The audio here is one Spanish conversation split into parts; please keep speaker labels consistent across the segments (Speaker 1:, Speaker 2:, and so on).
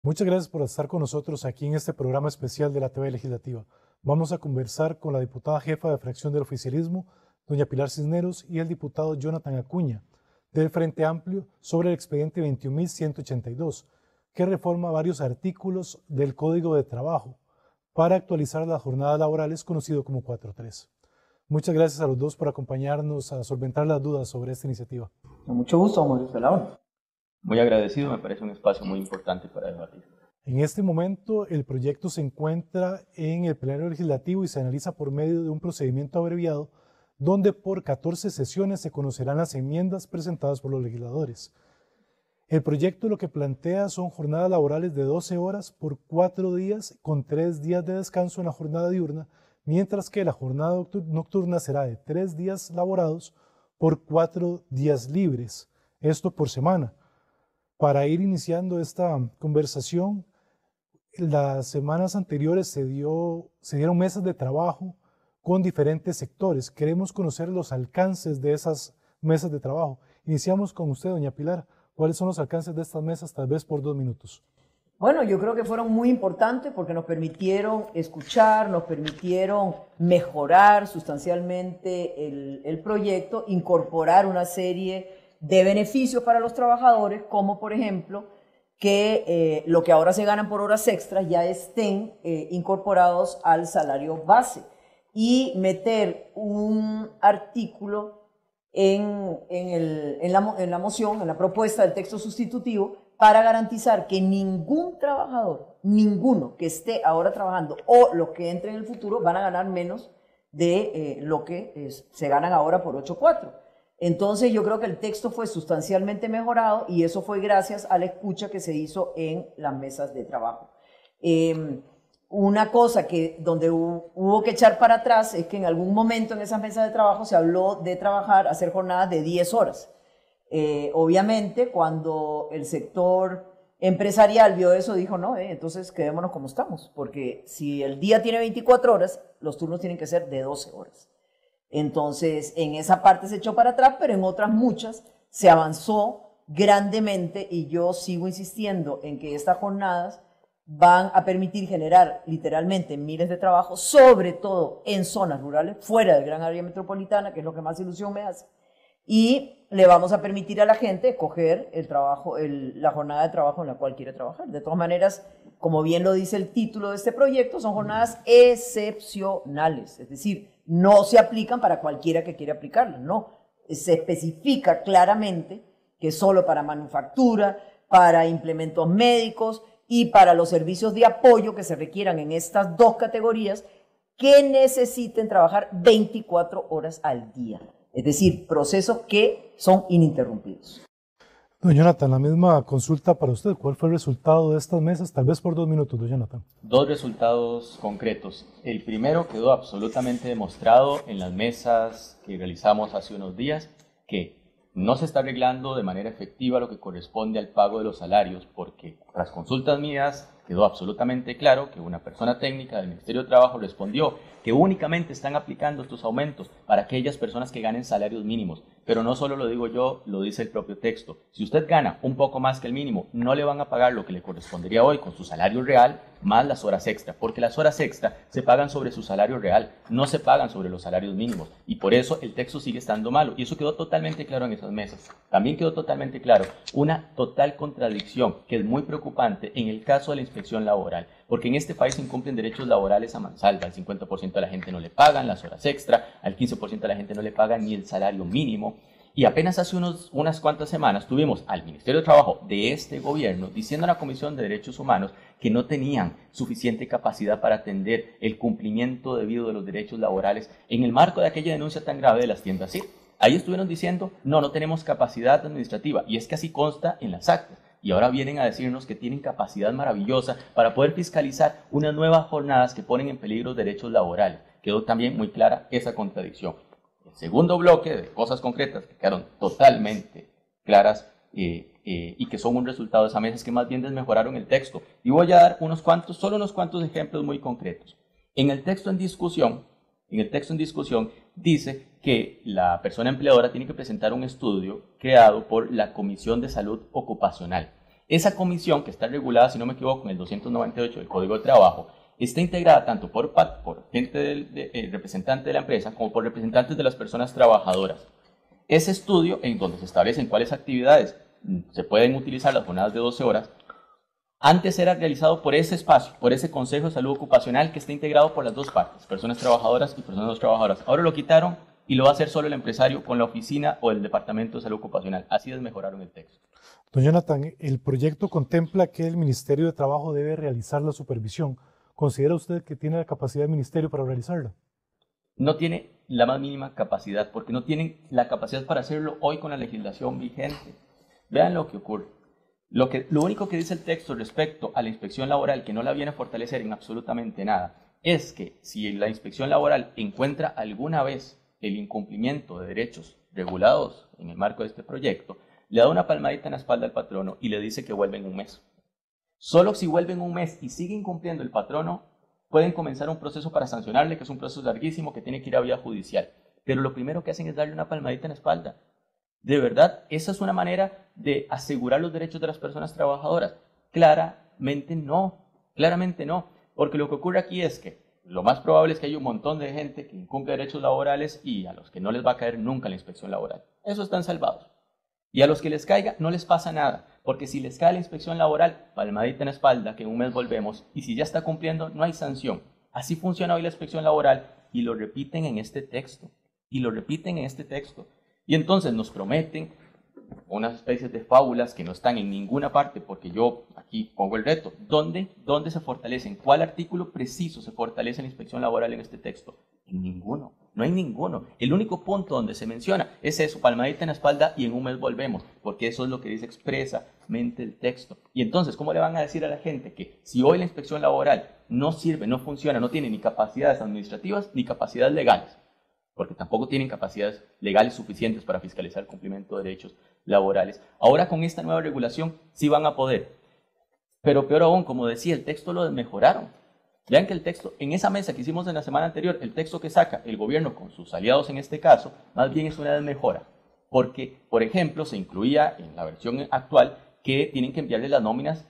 Speaker 1: Muchas gracias por estar con nosotros aquí en este programa especial de la TV Legislativa. Vamos a conversar con la diputada jefa de fracción del oficialismo, doña Pilar Cisneros, y el diputado Jonathan Acuña, del Frente Amplio, sobre el expediente 21.182, que reforma varios artículos del Código de Trabajo para actualizar las jornadas laborales, conocido como 4.3. Muchas gracias a los dos por acompañarnos a solventar las dudas sobre esta iniciativa.
Speaker 2: Con mucho gusto, Mauricio Laura.
Speaker 3: Muy agradecido, me parece un espacio muy importante para debatir.
Speaker 1: En este momento, el proyecto se encuentra en el Plenario Legislativo y se analiza por medio de un procedimiento abreviado, donde por 14 sesiones se conocerán las enmiendas presentadas por los legisladores. El proyecto lo que plantea son jornadas laborales de 12 horas por 4 días, con 3 días de descanso en la jornada diurna, mientras que la jornada nocturna será de 3 días laborados por 4 días libres, esto por semana. Para ir iniciando esta conversación, las semanas anteriores se dieron mesas de trabajo con diferentes sectores. Queremos conocer los alcances de esas mesas de trabajo. Iniciamos con usted, doña Pilar. ¿Cuáles son los alcances de estas mesas, tal vez por 2 minutos?
Speaker 2: Bueno, yo creo que fueron muy importantes porque nos permitieron escuchar, nos permitieron mejorar sustancialmente el proyecto, incorporar una serie de beneficios para los trabajadores, como por ejemplo que lo que ahora se ganan por horas extras ya estén incorporados al salario base, y meter un artículo en la moción, en la propuesta del texto sustitutivo, para garantizar que ningún trabajador, ninguno que esté ahora trabajando o los que entren en el futuro, van a ganar menos de lo que se ganan ahora por 8.4. Entonces yo creo que el texto fue sustancialmente mejorado, y eso fue gracias a la escucha que se hizo en las mesas de trabajo. Una cosa donde hubo que echar para atrás es que en algún momento en esas mesas de trabajo se habló de hacer jornadas de 10 horas. Obviamente cuando el sector empresarial vio eso, dijo no, entonces quedémonos como estamos, porque si el día tiene 24 horas, los turnos tienen que ser de 12 horas. Entonces, en esa parte se echó para atrás, pero en otras muchas se avanzó grandemente, y yo sigo insistiendo en que estas jornadas van a permitir generar literalmente miles de trabajos, sobre todo en zonas rurales, fuera del gran área metropolitana, que es lo que más ilusión me hace, y le vamos a permitir a la gente escoger la jornada de trabajo en la cual quiere trabajar. De todas maneras, como bien lo dice el título de este proyecto, son jornadas excepcionales, es decir, no se aplican para cualquiera que quiera aplicarlas, no. Se especifica claramente que solo para manufactura, para implementos médicos y para los servicios de apoyo que se requieran en estas dos categorías, que necesiten trabajar 24 horas al día. Es decir, procesos que son ininterrumpidos.
Speaker 1: Don Jonathan, la misma consulta para usted. ¿Cuál fue el resultado de estas mesas? Tal vez por 2 minutos, don Jonathan.
Speaker 3: 2 resultados concretos. El primero quedó absolutamente demostrado en las mesas que realizamos hace unos días, que no se está arreglando de manera efectiva lo que corresponde al pago de los salarios, porque tras consultas mías quedó absolutamente claro que una persona técnica del Ministerio de Trabajo respondió que únicamente están aplicando estos aumentos para aquellas personas que ganen salarios mínimos. Pero no solo lo digo yo, lo dice el propio texto. Si usted gana un poco más que el mínimo, no le van a pagar lo que le correspondería hoy con su salario real, más las horas extra, porque las horas extra se pagan sobre su salario real, no se pagan sobre los salarios mínimos, y por eso el texto sigue estando malo, y eso quedó totalmente claro en esas mesas. También quedó totalmente claro una total contradicción, que es muy preocupante en el caso de la inspección laboral, porque en este país se incumplen derechos laborales a mansalva. Al 50% de la gente no le pagan las horas extra, al 15% de la gente no le pagan ni el salario mínimo. Y apenas hace unas cuantas semanas tuvimos al Ministerio de Trabajo de este gobierno diciendo a la Comisión de Derechos Humanos que no tenían suficiente capacidad para atender el cumplimiento debido de los derechos laborales en el marco de aquella denuncia tan grave de las tiendas CIR. Ahí estuvieron diciendo, no tenemos capacidad administrativa, y es que así consta en las actas. Y ahora vienen a decirnos que tienen capacidad maravillosa para poder fiscalizar unas nuevas jornadas que ponen en peligro los derechos laborales. Quedó también muy clara esa contradicción. El segundo bloque de cosas concretas que quedaron totalmente claras y que son un resultado de esa mesa es que más bien desmejoraron el texto. Y voy a dar solo unos cuantos ejemplos muy concretos. En el texto en discusión dice que la persona empleadora tiene que presentar un estudio creado por la Comisión de Salud Ocupacional. Esa comisión, que está regulada, si no me equivoco, en el 298 del Código de Trabajo, está integrada tanto por gente representante de la empresa como por representantes de las personas trabajadoras. Ese estudio, en donde se establecen cuáles actividades se pueden utilizar las jornadas de 12 horas, antes era realizado por ese espacio, por ese Consejo de Salud Ocupacional que está integrado por las dos partes, personas trabajadoras y personas no trabajadoras. Ahora lo quitaron y lo va a hacer solo el empresario con la oficina o el Departamento de Salud Ocupacional. Así desmejoraron el texto.
Speaker 1: Don Jonathan, el proyecto contempla que el Ministerio de Trabajo debe realizar la supervisión. ¿Considera usted que tiene la capacidad del Ministerio para realizarla?
Speaker 3: No tiene la más mínima capacidad, porque no tienen la capacidad para hacerlo hoy con la legislación vigente. Vean lo que ocurre. Lo único que dice el texto respecto a la inspección laboral, que no la viene a fortalecer en absolutamente nada, es que si la inspección laboral encuentra alguna vez el incumplimiento de derechos regulados en el marco de este proyecto, le da una palmadita en la espalda al patrono y le dice que vuelve en un mes. Solo si vuelve en un mes y sigue incumpliendo el patrono, pueden comenzar un proceso para sancionarle, que es un proceso larguísimo que tiene que ir a vía judicial. Pero lo primero que hacen es darle una palmadita en la espalda. ¿De verdad esa es una manera de asegurar los derechos de las personas trabajadoras? Claramente no, porque lo que ocurre aquí es que lo más probable es que haya un montón de gente que incumple derechos laborales y a los que no les va a caer nunca la inspección laboral. Esos están salvados. Y a los que les caiga no les pasa nada, porque si les cae la inspección laboral, palmadita en la espalda, que en un mes volvemos, y si ya está cumpliendo, no hay sanción. Así funciona hoy la inspección laboral y lo repiten en este texto. Y entonces nos prometen unas especies de fábulas que no están en ninguna parte, porque yo aquí pongo el reto. ¿Dónde se fortalecen? ¿Cuál artículo preciso se fortalece la inspección laboral en este texto? En ninguno, no hay ninguno. El único punto donde se menciona es eso, palmadita en la espalda y en un mes volvemos, porque eso es lo que dice expresamente el texto. Y entonces, ¿cómo le van a decir a la gente que si hoy la inspección laboral no sirve, no funciona, no tiene ni capacidades administrativas ni capacidades legales? Porque tampoco tienen capacidades legales suficientes para fiscalizar el cumplimiento de derechos laborales. Ahora con esta nueva regulación sí van a poder. Pero peor aún, como decía, el texto lo mejoraron. Vean que el texto, en esa mesa que hicimos en la semana anterior, el texto que saca el gobierno con sus aliados en este caso, más bien es una desmejora. Porque, por ejemplo, se incluía en la versión actual que tienen que enviarle las nóminas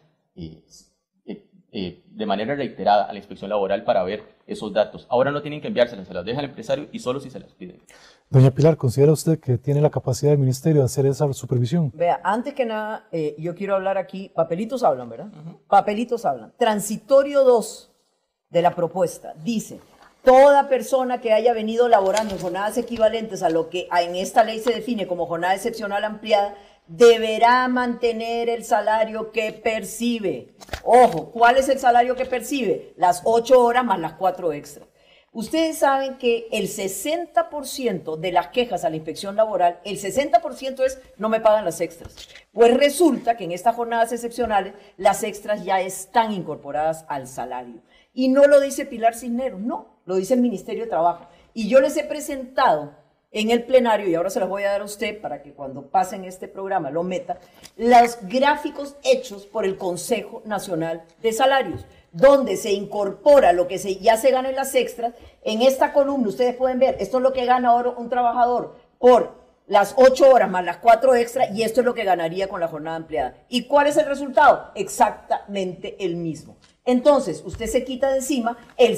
Speaker 3: de manera reiterada a la inspección laboral para ver esos datos. Ahora no tienen que enviárselas, se las deja el empresario y solo si se las piden.
Speaker 1: Doña Pilar, ¿considera usted que tiene la capacidad del Ministerio de hacer esa supervisión?
Speaker 2: Vea, antes que nada, yo quiero hablar aquí, papelitos hablan, ¿verdad? Papelitos hablan. Transitorio 2 de la propuesta dice: toda persona que haya venido laborando en jornadas equivalentes a lo que en esta ley se define como jornada excepcional ampliada, deberá mantener el salario que percibe. Ojo, ¿cuál es el salario que percibe? Las 8 horas más las 4 extras. Ustedes saben que el 60% de las quejas a la inspección laboral, el 60% es no me pagan las extras. Pues resulta que en estas jornadas excepcionales las extras ya están incorporadas al salario. Y no lo dice Pilar Cisneros, no, lo dice el Ministerio de Trabajo. Y yo les he presentado en el plenario, y ahora se los voy a dar a usted para que cuando pasen este programa lo meta, los gráficos hechos por el Consejo Nacional de Salarios, donde se incorpora lo que ya se gana en las extras. En esta columna ustedes pueden ver, esto es lo que gana ahora un trabajador por las 8 horas más las 4 extras, y esto es lo que ganaría con la jornada ampliada. ¿Y cuál es el resultado? Exactamente el mismo. Entonces, usted se quita de encima el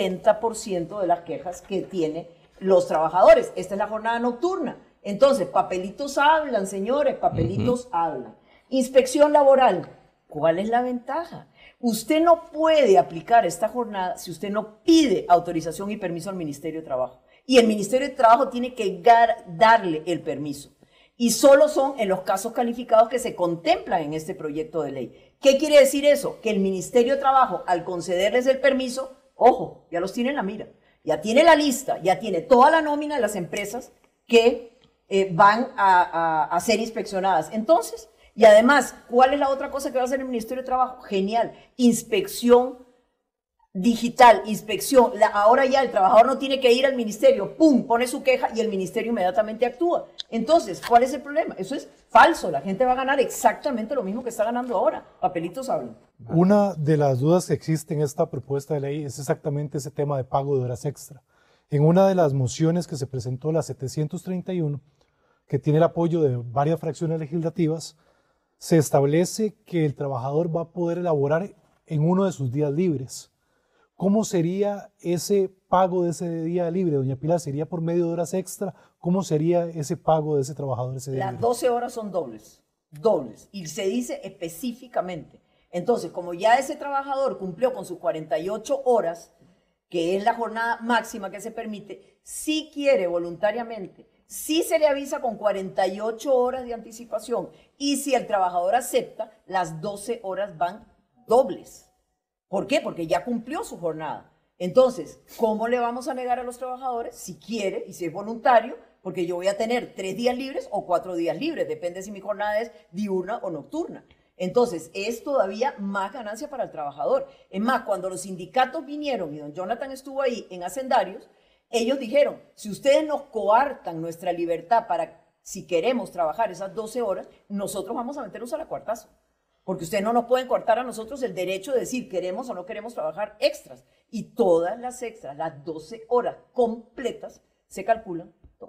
Speaker 2: 60% de las quejas que tiene los trabajadores. Esta es la jornada nocturna. Entonces, papelitos hablan, señores, papelitos hablan. Inspección laboral, ¿cuál es la ventaja? Usted no puede aplicar esta jornada si usted no pide autorización y permiso al Ministerio de Trabajo. Y el Ministerio de Trabajo tiene que darle el permiso. Y solo son en los casos calificados que se contemplan en este proyecto de ley. ¿Qué quiere decir eso? Que el Ministerio de Trabajo, al concederles el permiso, ojo, ya los tiene en la mira. Ya tiene la lista, ya tiene toda la nómina de las empresas que van a ser inspeccionadas. Entonces, y además, ¿cuál es la otra cosa que va a hacer el Ministerio de Trabajo? Genial, inspección digital, inspección. Ahora ya el trabajador no tiene que ir al ministerio, pum, pone su queja y el ministerio inmediatamente actúa. Entonces, ¿cuál es el problema? Eso es falso, la gente va a ganar exactamente lo mismo que está ganando ahora. Papelitos hablan.
Speaker 1: Una de las dudas que existe en esta propuesta de ley es exactamente ese tema de pago de horas extra. En una de las mociones que se presentó, la 731, que tiene el apoyo de varias fracciones legislativas, se establece que el trabajador va a poder elaborar en uno de sus días libres. ¿Cómo sería ese pago de ese día libre, doña Pilar? ¿Sería por medio de horas extra? ¿Cómo sería ese pago de ese trabajador ese día
Speaker 2: Las
Speaker 1: libre?
Speaker 2: 12 horas son dobles, y se dice específicamente. Entonces, como ya ese trabajador cumplió con sus 48 horas, que es la jornada máxima que se permite, si quiere voluntariamente, si se le avisa con 48 horas de anticipación y si el trabajador acepta, las 12 horas van dobles. ¿Por qué? Porque ya cumplió su jornada. Entonces, ¿cómo le vamos a negar a los trabajadores si quiere y si es voluntario? Porque yo voy a tener 3 días libres o 4 días libres, depende si mi jornada es diurna o nocturna. Entonces, es todavía más ganancia para el trabajador. Es más, cuando los sindicatos vinieron y don Jonathan estuvo ahí en Hacendarios, ellos dijeron, si ustedes nos coartan nuestra libertad para, si queremos trabajar esas 12 horas, nosotros vamos a meternos a la cuartazo. Porque ustedes no nos pueden cortar a nosotros el derecho de decir queremos o no queremos trabajar extras. Y todas las extras, las 12 horas completas, se calculan todo.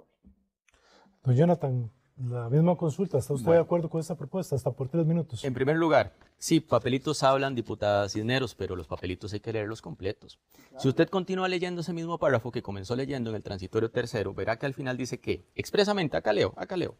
Speaker 1: Don Jonathan, la misma consulta. ¿Está usted de acuerdo con esta propuesta? Hasta por 3 minutos.
Speaker 3: En primer lugar, sí, papelitos hablan, diputada Cisneros, pero los papelitos hay que leerlos completos. Claro. Si usted continúa leyendo ese mismo párrafo que comenzó leyendo en el transitorio tercero, verá que al final dice que, expresamente, acá leo,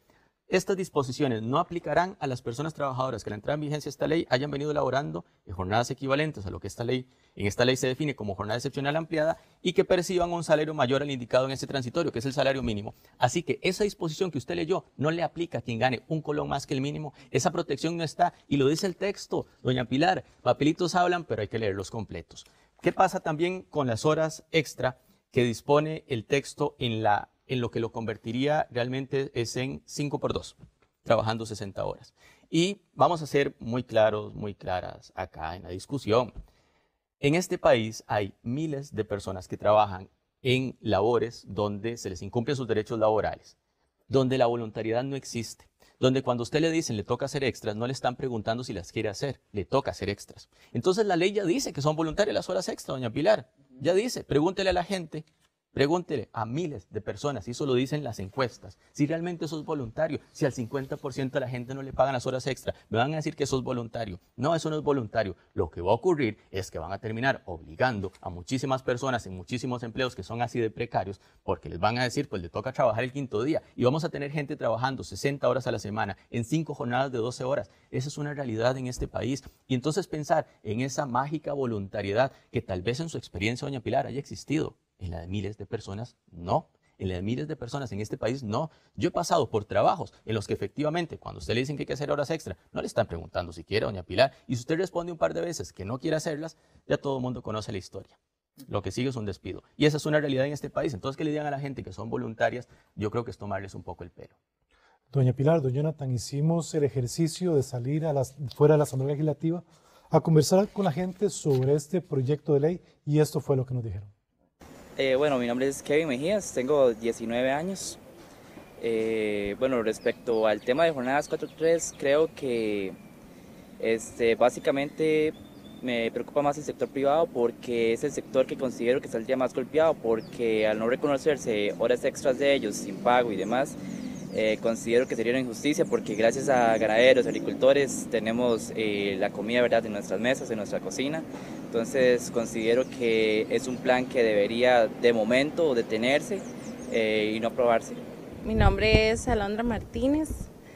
Speaker 3: estas disposiciones no aplicarán a las personas trabajadoras que a la entrada en vigencia de esta ley hayan venido elaborando en jornadas equivalentes a lo que en esta ley se define como jornada excepcional ampliada y que perciban un salario mayor al indicado en este transitorio, que es el salario mínimo. Así que esa disposición que usted leyó no le aplica a quien gane un colón más que el mínimo. Esa protección no está y lo dice el texto, doña Pilar. Papelitos hablan, pero hay que leerlos completos. ¿Qué pasa también con las horas extra que dispone el texto en lo que lo convertiría realmente es en 5 por 2, trabajando 60 horas? Y vamos a ser muy claros, muy claras acá en la discusión. En este país hay miles de personas que trabajan en labores donde se les incumplen sus derechos laborales, donde la voluntariedad no existe, donde cuando usted le dicen le toca hacer extras, no le están preguntando si las quiere hacer, le toca hacer extras. Entonces la ley ya dice que son voluntarias las horas extras, doña Pilar. Ya dice, pregúntele a la gente. Pregúntele a miles de personas, y eso lo dicen las encuestas, si realmente eso es voluntario. Si al 50% de la gente no le pagan las horas extra, me van a decir que eso es voluntario. No, eso no es voluntario. Lo que va a ocurrir es que van a terminar obligando a muchísimas personas en muchísimos empleos que son así de precarios, porque les van a decir, pues le toca trabajar el 5.º día, y vamos a tener gente trabajando 60 horas a la semana en 5 jornadas de 12 horas. Esa es una realidad en este país. Y entonces pensar en esa mágica voluntariedad que tal vez en su experiencia, doña Pilar, haya existido. En la de miles de personas, no. En la de miles de personas en este país, no. Yo he pasado por trabajos en los que efectivamente, cuando usted le dicen que hay que hacer horas extra, no le están preguntando si quiere, doña Pilar. Y si usted responde un par de veces que no quiere hacerlas, ya todo el mundo conoce la historia. Lo que sigue es un despido. Y esa es una realidad en este país. Entonces, que le digan a la gente que son voluntarias, yo creo que es tomarles un poco el pelo.
Speaker 1: Doña Pilar, don Jonathan, hicimos el ejercicio de salir fuera de la Asamblea Legislativa a conversar con la gente sobre este proyecto de ley y esto fue lo que nos dijeron.
Speaker 4: Bueno, mi nombre es Kevin Mejías, tengo 19 años. Bueno, respecto al tema de jornadas 4-3, creo que básicamente me preocupa más el sector privado porque es el sector que considero que saldría más golpeado, porque al no reconocerse horas extras de ellos sin pago y demás, considero que sería una injusticia porque gracias a ganaderos, agricultores, tenemos la comida, ¿verdad?, en nuestras mesas, en nuestra cocina. Entonces considero que es un plan que debería de momento detenerse y no aprobarse.
Speaker 5: Mi nombre es Alondra Martínez,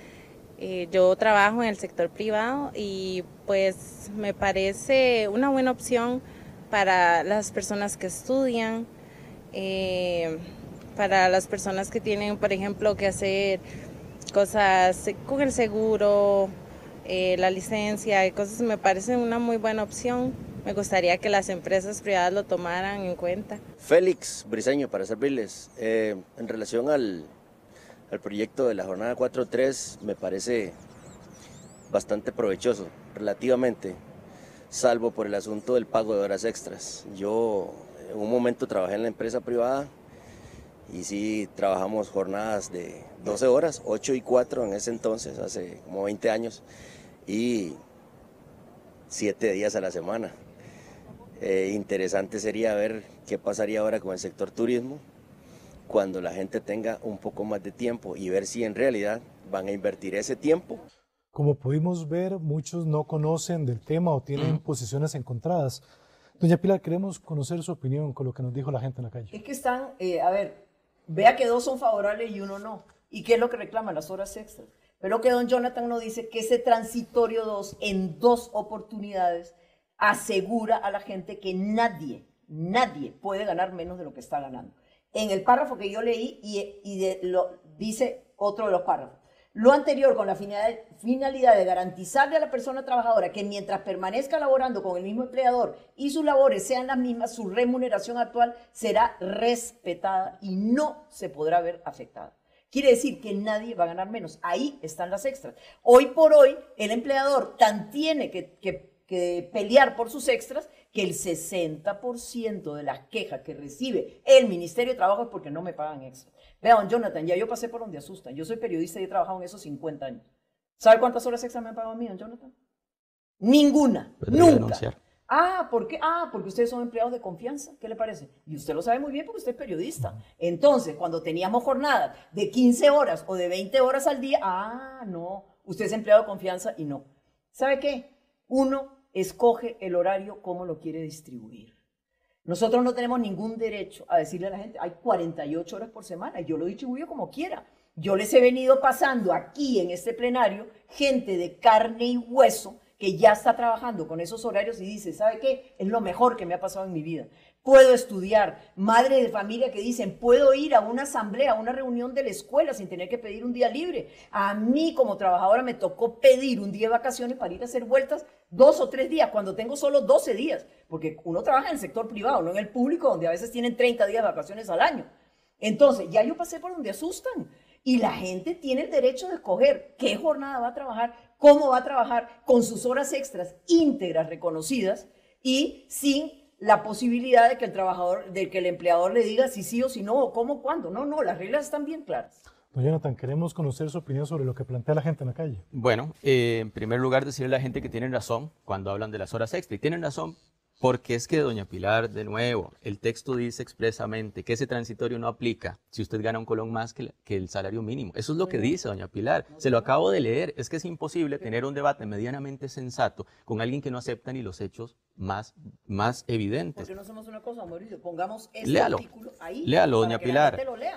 Speaker 5: yo trabajo en el sector privado y pues me parece una buena opción para las personas que estudian, para las personas que tienen, por ejemplo, que hacer cosas con el seguro, la licencia y cosas. Me parece una muy buena opción. Me gustaría que las empresas privadas lo tomaran en cuenta.
Speaker 6: Félix Briceño, para servirles. En relación al proyecto de la jornada 4-3, me parece bastante provechoso, relativamente, salvo por el asunto del pago de horas extras. Yo en un momento trabajé en la empresa privada y sí trabajamos jornadas de 12 horas, 8 y 4 en ese entonces, hace como 20 años, y 7 días a la semana. Interesante sería ver qué pasaría ahora con el sector turismo cuando la gente tenga un poco más de tiempo y ver si en realidad van a invertir ese tiempo.
Speaker 1: Como pudimos ver, muchos no conocen del tema o tienen posiciones encontradas. Doña Pilar, queremos conocer su opinión con lo que nos dijo la gente en la calle.
Speaker 2: Es que están, a ver, vea que dos son favorables y uno no. ¿Y qué es lo que reclaman? Las horas extras. Pero que don Jonathan nos dice que ese transitorio 2 en 2 oportunidades asegura a la gente que nadie puede ganar menos de lo que está ganando. En el párrafo que yo leí dice otro de los párrafos. Lo anterior con la finalidad de garantizarle a la persona trabajadora que mientras permanezca laborando con el mismo empleador y sus labores sean las mismas, su remuneración actual será respetada y no se podrá ver afectada. Quiere decir que nadie va a ganar menos. Ahí están las extras. Hoy por hoy, el empleador tan tiene que pelear por sus extras que el 60% de las quejas que recibe el Ministerio de Trabajo es porque no me pagan extras. Vean, Jonathan, ya yo pasé por donde asustan. Yo soy periodista y he trabajado en esos 50 años. ¿Sabe cuántas horas extras me han pagado a mí, don Jonathan? Ninguna. Nunca. Denunciar. ¿Por qué? Porque ustedes son empleados de confianza. ¿Qué le parece? Y usted lo sabe muy bien porque usted es periodista. Entonces, cuando teníamos jornadas de 15 horas o de 20 horas al día, no, usted es empleado de confianza y no. ¿Sabe qué? Uno escoge el horario como lo quiere distribuir. Nosotros no tenemos ningún derecho a decirle a la gente, hay 48 horas por semana y yo lo distribuyo como quiera. Yo les he venido pasando aquí en este plenario gente de carne y hueso que ya está trabajando con esos horarios y dice, ¿sabe qué? Es lo mejor que me ha pasado en mi vida. Puedo estudiar. Madres de familia que dicen, puedo ir a una asamblea, a una reunión de la escuela sin tener que pedir un día libre. A mí como trabajadora me tocó pedir un día de vacaciones para ir a hacer vueltas 2 o 3 días, cuando tengo solo 12 días, porque uno trabaja en el sector privado, no en el público, donde a veces tienen 30 días de vacaciones al año. Entonces, ya yo pasé por donde asustan. Y la gente tiene el derecho de escoger qué jornada va a trabajar, cómo va a trabajar, con sus horas extras íntegras reconocidas y sin la posibilidad de que el trabajador, de que el empleador le diga si sí o si no, o cómo, cuándo. No, las reglas están bien claras.
Speaker 1: Don Jonathan, queremos conocer su opinión sobre lo que plantea la gente en la calle.
Speaker 3: Bueno, en primer lugar decirle a la gente que tienen razón cuando hablan de las horas extra. Y tienen razón porque es que, doña Pilar, de nuevo, el texto dice expresamente que ese transitorio no aplica si usted gana un colón más que el salario mínimo. Eso es lo que dice, doña Pilar. Se lo acabo de leer. Es que es imposible tener un debate medianamente sensato con alguien que no acepta ni los hechos más evidentes.
Speaker 2: ¿Por qué no hacemos una cosa, Mauricio? Pongamos este artículo ahí.
Speaker 3: Léalo, doña Pilar.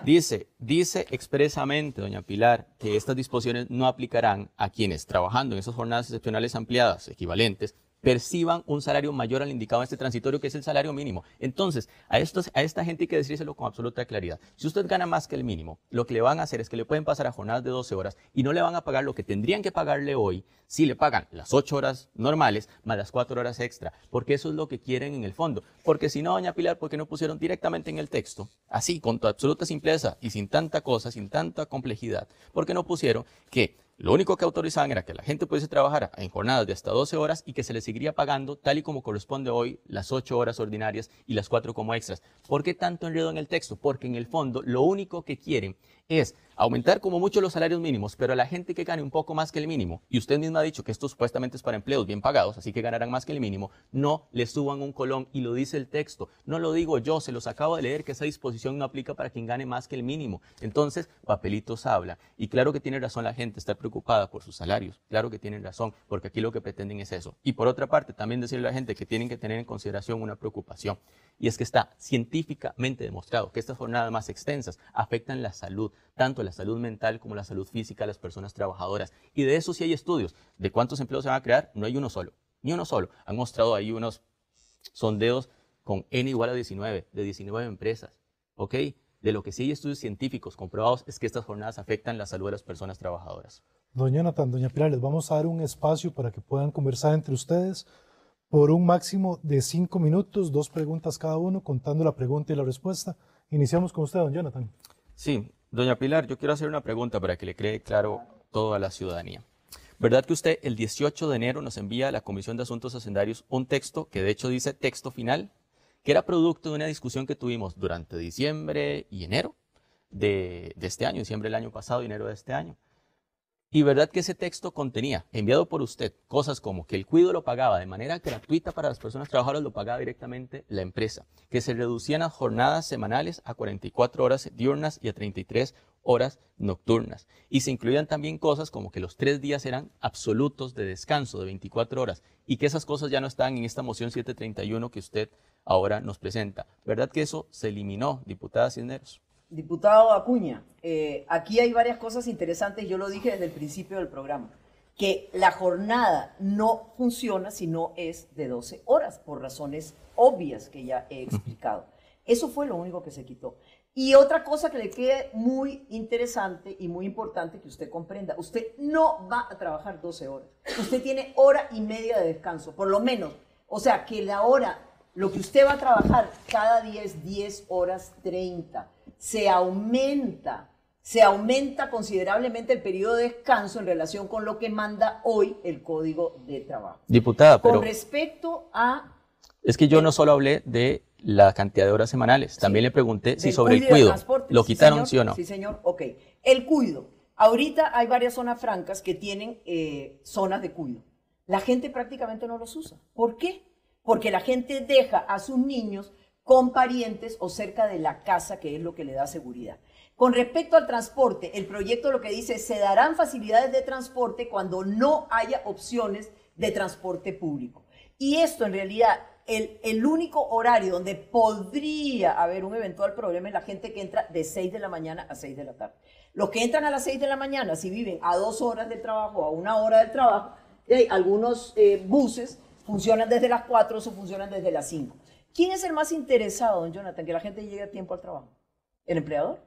Speaker 3: Dice expresamente, doña Pilar, que estas disposiciones no aplicarán a quienes, trabajando en esas jornadas excepcionales ampliadas equivalentes, perciban un salario mayor al indicado en este transitorio, que es el salario mínimo. Entonces, a esta gente hay que decírselo con absoluta claridad. Si usted gana más que el mínimo, lo que le van a hacer es que le pueden pasar a jornadas de 12 horas y no le van a pagar lo que tendrían que pagarle hoy si le pagan las 8 horas normales más las 4 horas extra, porque eso es lo que quieren en el fondo. Porque si no, doña Pilar, ¿por qué no pusieron directamente en el texto, así, con toda absoluta simpleza y sin tanta cosa, sin tanta complejidad, por qué no pusieron que lo único que autorizaban era que la gente pudiese trabajar en jornadas de hasta 12 horas y que se le seguiría pagando tal y como corresponde hoy las 8 horas ordinarias y las 4 como extras? ¿Por qué tanto enredo en el texto? Porque en el fondo lo único que quieren es aumentar como mucho los salarios mínimos, pero a la gente que gane un poco más que el mínimo, y usted misma ha dicho que esto supuestamente es para empleos bien pagados, así que ganarán más que el mínimo, no le suban un colón, y lo dice el texto. No lo digo yo, se los acabo de leer, que esa disposición no aplica para quien gane más que el mínimo. Entonces, papelitos habla. Y claro que tiene razón la gente, está preocupada por sus salarios. Claro que tienen razón, porque aquí lo que pretenden es eso. Y por otra parte, también decirle a la gente que tienen que tener en consideración una preocupación. Y es que está científicamente demostrado que estas jornadas más extensas afectan la salud, tanto la salud mental como la salud física de las personas trabajadoras. Y de eso sí hay estudios. ¿De cuántos empleos se van a crear? No hay uno solo, ni uno solo. Han mostrado ahí unos sondeos con N igual a 19, de 19 empresas, ¿ok? De lo que sí hay estudios científicos comprobados es que estas jornadas afectan la salud de las personas trabajadoras.
Speaker 1: Don Jonathan, doña Pilar, les vamos a dar un espacio para que puedan conversar entre ustedes por un máximo de 5 minutos, 2 preguntas cada uno, contando la pregunta y la respuesta. Iniciamos con usted, don Jonathan.
Speaker 3: Sí, doña Pilar, yo quiero hacer una pregunta para que le quede claro todo a la ciudadanía. ¿Verdad que usted el 18 de enero nos envía a la Comisión de Asuntos Hacendarios un texto que de hecho dice texto final, que era producto de una discusión que tuvimos durante diciembre y enero de este año, diciembre del año pasado y enero de este año? Y verdad que ese texto contenía, enviado por usted, cosas como que el cuido lo pagaba de manera gratuita para las personas trabajadoras, lo pagaba directamente la empresa, que se reducían las jornadas semanales a 44 horas diurnas y a 33 horas nocturnas. Y se incluían también cosas como que los 3 días eran absolutos de descanso de 24 horas y que esas cosas ya no están en esta moción 731 que usted ahora nos presenta. ¿Verdad que eso se eliminó, diputada Cisneros?
Speaker 2: Diputado Acuña, aquí hay varias cosas interesantes, yo lo dije desde el principio del programa, que la jornada no funciona si no es de 12 horas, por razones obvias que ya he explicado. Eso fue lo único que se quitó. Y otra cosa que le quede muy interesante y muy importante que usted comprenda, usted no va a trabajar 12 horas, usted tiene hora y media de descanso, por lo menos. O sea, que la hora, lo que usted va a trabajar cada día es 10 horas 30. Se aumenta considerablemente el periodo de descanso en relación con lo que manda hoy el Código de Trabajo.
Speaker 3: Diputada, pero...
Speaker 2: Con respecto a...
Speaker 3: Es que yo no solo hablé de la cantidad de horas semanales, también le pregunté si sobre el cuido lo quitaron, sí o no.
Speaker 2: Sí, señor, ok. El cuido. Ahorita hay varias zonas francas que tienen zonas de cuido. La gente prácticamente no los usa. ¿Por qué? Porque la gente deja a sus niños con parientes o cerca de la casa, que es lo que le da seguridad. Con respecto al transporte, el proyecto lo que dice, se darán facilidades de transporte cuando no haya opciones de transporte público. Y esto en realidad, el único horario donde podría haber un eventual problema es la gente que entra de 6 de la mañana a 6 de la tarde. Los que entran a las 6 de la mañana, si viven a 2 horas del trabajo o a 1 hora del trabajo, algunos buses funcionan desde las 4 o funcionan desde las 5. ¿Quién es el más interesado, don Jonathan, que la gente llegue a tiempo al trabajo? ¿El empleador?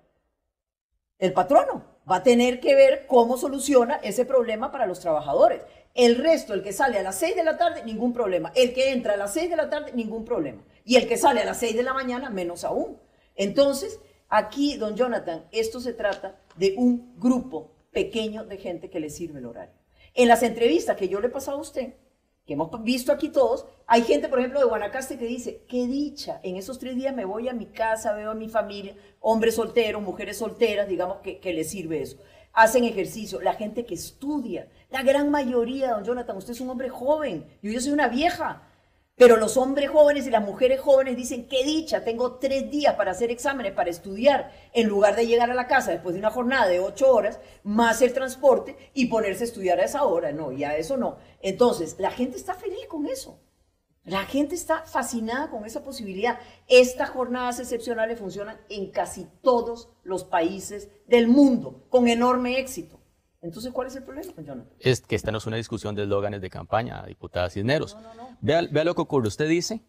Speaker 2: El patrono. Va a tener que ver cómo soluciona ese problema para los trabajadores. El resto, el que sale a las 6 de la tarde, ningún problema. El que entra a las 6 de la tarde, ningún problema. Y el que sale a las 6 de la mañana, menos aún. Entonces, aquí, don Jonathan, esto se trata de un grupo pequeño de gente que le sirve el horario. En las entrevistas que yo le he pasado a usted, que hemos visto aquí todos, hay gente, por ejemplo, de Guanacaste que dice, qué dicha, en esos 3 días me voy a mi casa, veo a mi familia, hombres solteros, mujeres solteras, digamos que les sirve eso. Hacen ejercicio, la gente que estudia, la gran mayoría, don Jonathan, usted es un hombre joven, yo soy una vieja, pero los hombres jóvenes y las mujeres jóvenes dicen, qué dicha, tengo 3 días para hacer exámenes, para estudiar, en lugar de llegar a la casa después de una jornada de 8 horas, más el transporte y ponerse a estudiar a esa hora. No, ya eso no. Entonces, la gente está feliz con eso. La gente está fascinada con esa posibilidad. Estas jornadas excepcionales funcionan en casi todos los países del mundo, con enorme éxito. Entonces, ¿cuál es el problema, Jonathan?
Speaker 3: Es que esta no es una discusión de eslóganes de campaña, diputada Cisneros. No. Vea lo que ocurre. Usted dice,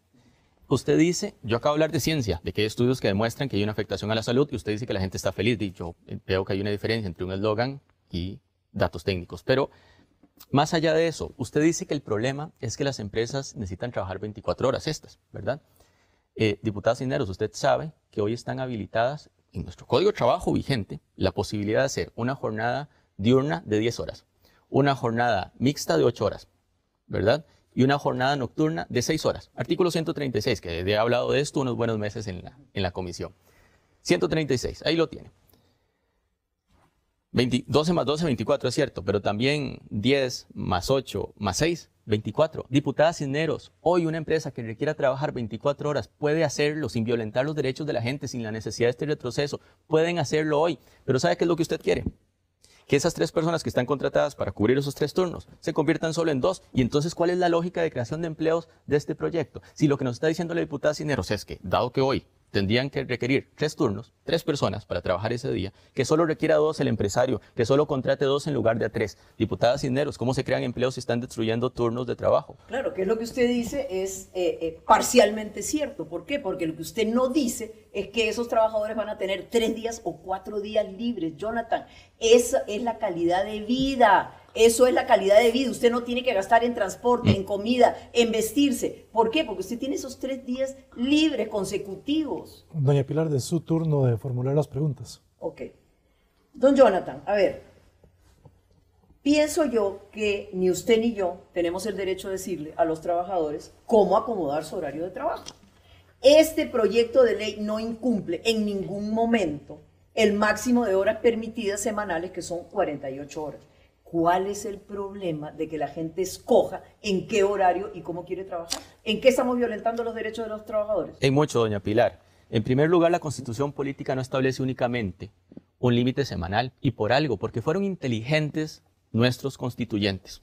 Speaker 3: yo acabo de hablar de ciencia, de que hay estudios que demuestran que hay una afectación a la salud y usted dice que la gente está feliz. Yo veo que hay una diferencia entre un eslogan y datos técnicos. Pero más allá de eso, usted dice que el problema es que las empresas necesitan trabajar 24 horas estas, ¿verdad? Diputada Cisneros, usted sabe que hoy están habilitadas en nuestro Código de Trabajo vigente la posibilidad de hacer una jornada diurna de 10 horas, una jornada mixta de 8 horas, ¿verdad? Y una jornada nocturna de 6 horas. Artículo 136, que he hablado de esto unos buenos meses en la comisión. 136, ahí lo tiene. 12 más 12, 24, es cierto, pero también 10 más 8 más 6, 24. Diputada Cisneros, hoy una empresa que requiera trabajar 24 horas puede hacerlo sin violentar los derechos de la gente, sin la necesidad de este retroceso. Pueden hacerlo hoy, pero ¿sabe qué es lo que usted quiere? Que esas 3 personas que están contratadas para cubrir esos 3 turnos se conviertan solo en 2. Y entonces, ¿cuál es la lógica de creación de empleos de este proyecto? Si lo que nos está diciendo la diputada Cisneros es que, dado que hoy tendrían que requerir 3 turnos, 3 personas para trabajar ese día, que solo requiera 2 el empresario, que solo contrate 2 en lugar de a 3. Diputada Cisneros, ¿cómo se crean empleos si están destruyendo turnos de trabajo?
Speaker 2: Claro, que lo que usted dice es parcialmente cierto. ¿Por qué? Porque lo que usted no dice es que esos trabajadores van a tener 3 días o 4 días libres, Jonathan. Esa es la calidad de vida. Eso es la calidad de vida. Usted no tiene que gastar en transporte, en comida, en vestirse. ¿Por qué? Porque usted tiene esos 3 días libres consecutivos.
Speaker 1: Doña Pilar, de su turno de formular las preguntas.
Speaker 2: Ok. Don Jonathan, a ver, pienso yo que ni usted ni yo tenemos el derecho de decirle a los trabajadores cómo acomodar su horario de trabajo. Este proyecto de ley no incumple en ningún momento el máximo de horas permitidas semanales, que son 48 horas. ¿Cuál es el problema de que la gente escoja en qué horario y cómo quiere trabajar? ¿En qué estamos violentando los derechos de los trabajadores?
Speaker 3: Hay mucho, doña Pilar. En primer lugar, la Constitución Política no establece únicamente un límite semanal, y por algo, porque fueron inteligentes nuestros constituyentes.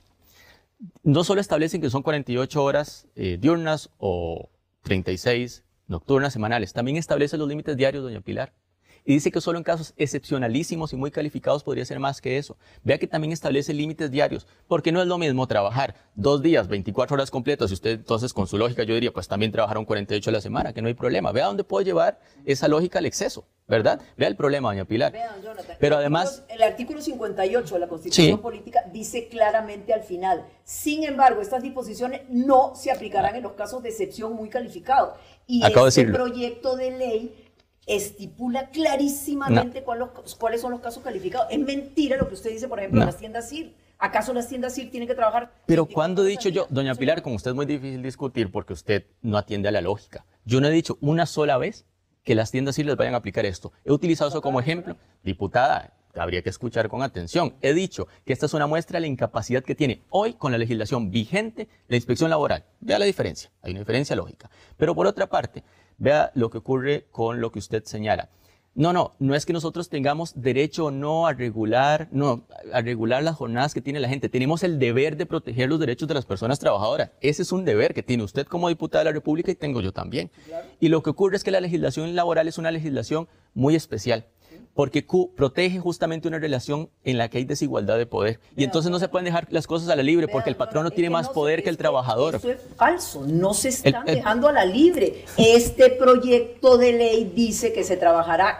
Speaker 3: No solo establecen que son 48 horas diurnas o 36 nocturnas semanales, también establecen los límites diarios, doña Pilar. Y dice que solo en casos excepcionalísimos y muy calificados podría ser más que eso. Vea que también establece límites diarios, porque no es lo mismo trabajar 2 días, 24 horas completas, y usted entonces con su lógica yo diría, pues también trabajaron 48 a la semana, que no hay problema. Vea dónde puede llevar esa lógica al exceso, ¿verdad? Vea el problema, doña Pilar.
Speaker 2: Vean, Jonathan,
Speaker 3: pero además...
Speaker 2: El artículo 58 de la Constitución Política dice claramente al final, sin embargo, estas disposiciones no se aplicarán en los casos de excepción muy calificados. Y este proyecto de ley estipula clarísimamente cuáles son los casos calificados. Es mentira lo que usted dice, por ejemplo, en las tiendas CIR. ¿Acaso las tiendas CIR tienen que trabajar?
Speaker 3: Pero cuando he dicho yo, doña Pilar, con usted es muy difícil discutir porque usted no atiende a la lógica. Yo no he dicho una sola vez que las tiendas CIR les vayan a aplicar esto. He utilizado eso como ejemplo. Diputada, habría que escuchar con atención. He dicho que esta es una muestra de la incapacidad que tiene hoy con la legislación vigente la inspección laboral. Vea la diferencia. Hay una diferencia lógica. Pero por otra parte, vea lo que ocurre con lo que usted señala. No es que nosotros tengamos derecho o no a regular las jornadas que tiene la gente. Tenemos el deber de proteger los derechos de las personas trabajadoras. Ese es un deber que tiene usted como diputada de la República y tengo yo también. Claro. Y lo que ocurre es que la legislación laboral es una legislación muy especial, porque protege justamente una relación en la que hay desigualdad de poder. Y entonces no se pueden dejar las cosas a la libre, porque el patrón no tiene más poder que el trabajador.
Speaker 2: Eso es falso, no se están dejando a la libre. Este proyecto de ley dice que se trabajará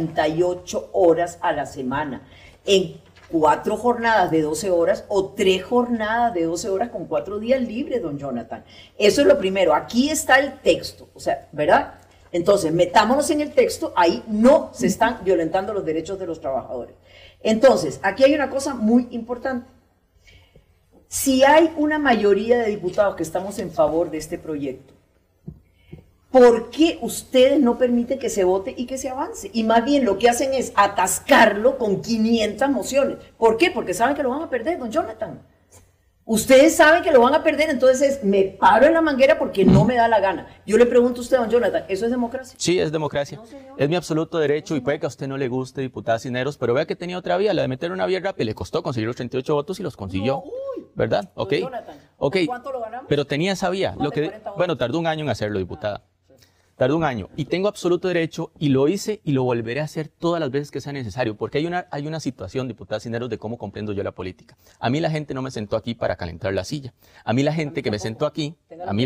Speaker 2: 48 horas a la semana, en 4 jornadas de 12 horas o 3 jornadas de 12 horas con 4 días libres, don Jonathan. Eso es lo primero. Aquí está el texto, o sea, ¿verdad? Entonces, metámonos en el texto, ahí no se están violentando los derechos de los trabajadores. Entonces, aquí hay una cosa muy importante. Si hay una mayoría de diputados que estamos en favor de este proyecto, ¿por qué ustedes no permiten que se vote y que se avance? Y más bien lo que hacen es atascarlo con 500 mociones. ¿Por qué? Porque saben que lo van a perder, don Jonathan. Ustedes saben que lo van a perder, entonces me paro en la manguera porque no me da la gana. Yo le pregunto a usted, don Jonathan, ¿eso es democracia?
Speaker 3: Sí, es democracia. No, es mi absoluto derecho y puede que a usted no le guste, diputada Cisneros, pero vea que tenía otra vía, la de meter una vía rápida. Le costó conseguir los 38 votos y los consiguió, ¿verdad? Ok.
Speaker 2: Jonathan, ¿cuánto lo ganamos?
Speaker 3: Pero tenía esa vía. Bueno, tardó un año en hacerlo, diputada. Tardó un año y tengo absoluto derecho y lo hice y lo volveré a hacer todas las veces que sea necesario, porque hay una situación, diputada Cisneros, de cómo comprendo yo la política. A mí la gente no me sentó aquí para calentar la silla. A mí la gente que me sentó aquí,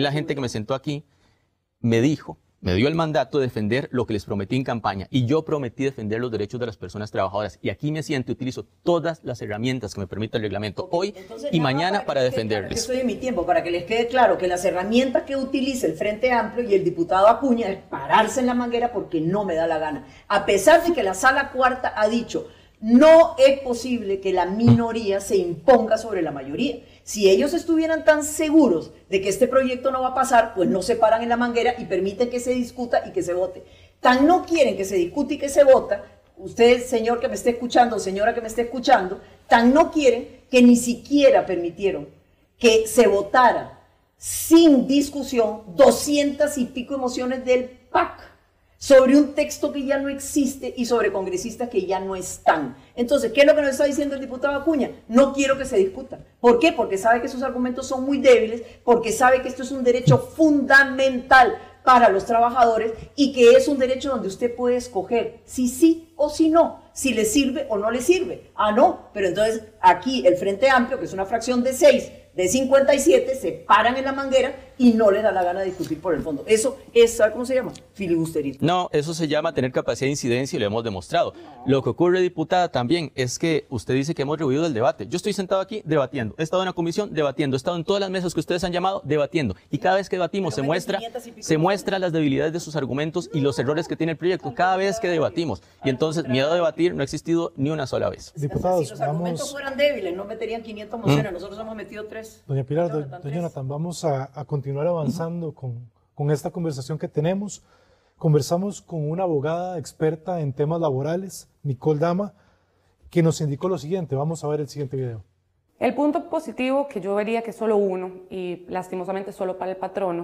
Speaker 3: me dijo, me dio el mandato de defender lo que les prometí en campaña y yo prometí defender los derechos de las personas trabajadoras y aquí me siento y utilizo todas las herramientas que me permite el reglamento hoy y mañana para defenderles.
Speaker 2: Yo estoy en mi tiempo, para que les quede claro que las herramientas que utiliza el Frente Amplio y el diputado Acuña es pararse en la manguera porque no me da la gana. A pesar de que la Sala Cuarta ha dicho, no es posible que la minoría se imponga sobre la mayoría. Si ellos estuvieran tan seguros de que este proyecto no va a pasar, pues no se paran en la manguera y permiten que se discuta y que se vote. Tan no quieren que se discute y que se vota, usted, señor que me esté escuchando, señora que me esté escuchando, tan no quieren que ni siquiera permitieron que se votara sin discusión 200 y pico emociones del PAC sobre un texto que ya no existe y sobre congresistas que ya no están. Entonces, ¿qué es lo que nos está diciendo el diputado Acuña? No quiero que se discuta. ¿Por qué? Porque sabe que sus argumentos son muy débiles, porque sabe que esto es un derecho fundamental para los trabajadores y que es un derecho donde usted puede escoger si sí o si no, si le sirve o no le sirve. Ah, no, pero entonces aquí el Frente Amplio, que es una fracción de 6, de 57, se paran en la manguera y no les da la gana de discutir por el fondo. Eso es, ¿sabe cómo se llama? Filibusterismo.
Speaker 3: No, eso se llama tener capacidad de incidencia y lo hemos demostrado. Lo que ocurre, diputada, también es que usted dice que hemos rehuido el debate. Yo estoy sentado aquí debatiendo, he estado en la comisión debatiendo, he estado en todas las mesas que ustedes han llamado debatiendo. Y cada vez que debatimos se muestra las debilidades de sus argumentos y los errores que tiene el proyecto cada vez que debatimos. Y entonces, miedo a debatir no ha existido ni una sola vez.
Speaker 2: Diputados, si los argumentos fueran débiles, no meterían 500 mociones, nosotros hemos metido 3.
Speaker 1: Doña Pilar, don Jonathan, vamos a continuar avanzando con esta conversación que tenemos. Conversamos con una abogada experta en temas laborales, Nicole Dama, que nos indicó lo siguiente. Vamos a ver el siguiente video.
Speaker 7: El punto positivo, que yo vería que solo uno, y lastimosamente solo para el patrono,